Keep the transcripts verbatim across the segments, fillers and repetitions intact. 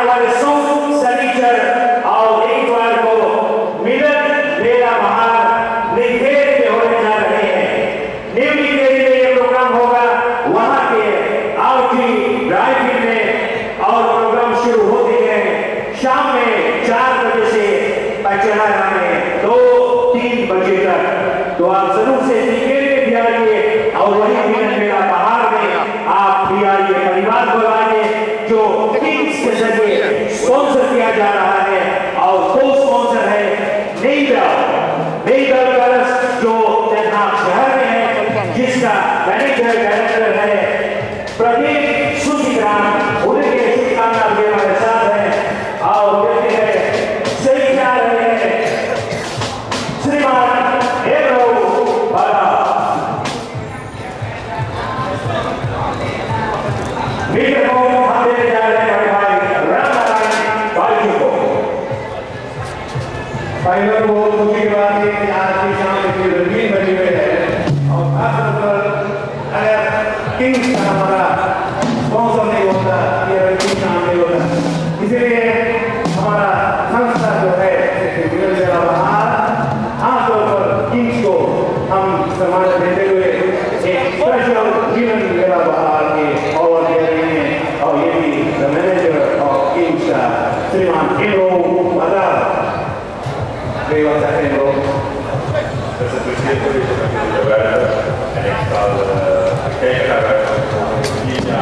हमारे सॉन्ग सनीचर और एक बार को मिलन मेरा बहार निखेर में होने जा रहे हैं। न्यूली के लिए ये प्रोग्राम होगा वहाँ के आउटी रायपुर में और प्रोग्राम शुरू होते हैं शाम में चार बजे से पचनारा में दो तीन बजे तक। तो आप जरूर से निखेर में भी आइए और वही मिलन मेरा बहार में आप भी आइए, परिवार को लाइए जो किंग्स के जरिए स्पॉन्सर किया जा रहा है और को स्पॉन्सर है नेइबल नेइबल गर्ल्स जो तेलंगाना शहर में है, जिसका मैनेजर डायरेक्टर है प्रदीप सुचित्राम। उनके शुभकामना भी हमारे साथ है और कहते हैं सही जा रहे हैं श्रीमान हेरो बाला मीटर जा रहे हैं भाई रामनारायण बालू को। फाइनल को खुशी की बात है कि आज की शाम इतनी रंगीन बनी हुई है और खासतौर पर अगर किंग्स का हमारा स्पॉन्सर नहीं होता ये रंगीन शाम नहीं होता। इसीलिए हमारा संस्था जो है मिलन मेरा बहार खासतौर पर किंग्स को हम सम्मान देते हुए एक स्पेशल मिलन मेरा बहार के अवार्ड दे रहे हैं और ये भी द मैनेजर ऑफ किंग्स श्रीमान हेरो बाला। Prima Sacremo. Questo è il presidente di governo e ne sta che è la linea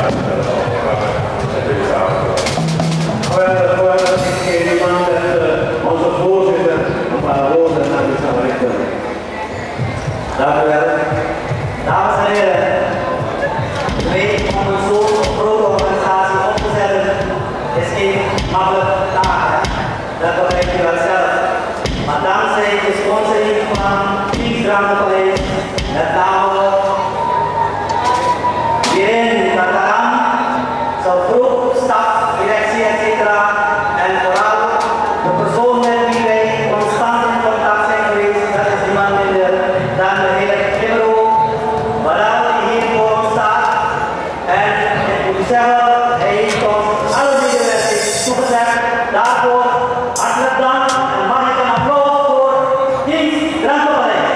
However, however, che rimane molto forte un paragone da questa lezione. Davvero, dames en heren, weet om een zo'n grote organisatie op te zetten is geen makkelijke taak. Dat weet je wel zelf. Maar dankzij de sponsoring van Kingsland College, met name Irene Tataram, zijn groep, staf, directie, et cetera. En vooral de persoon met wie wij constant in contact zijn geweest, dat is niemand minder dan de heer Kimro, waaruit hij hier voor ons staat. En ik moet zeggen, hij heeft ons alle medewerkers toegezegd. Daarvoor hartelijk dank en mag ik een applaus voor Kingsland College.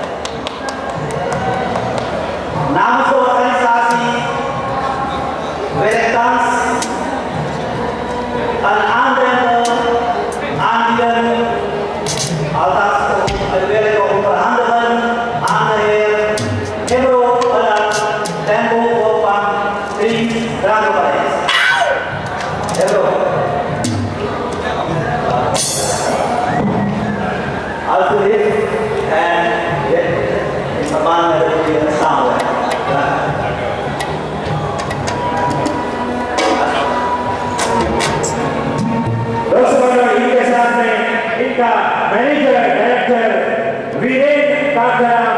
Namens de organisatie wil ik thans een aandeel aanbieden, althans wil ik overhandigen aan de heer Kimro ten behoeve van Kingsland College. Kimro. Alsjeblieft, en dit in verband met het goede samenwerking. दोस्तों इनके साथ में इनका manager director Virendra काकरा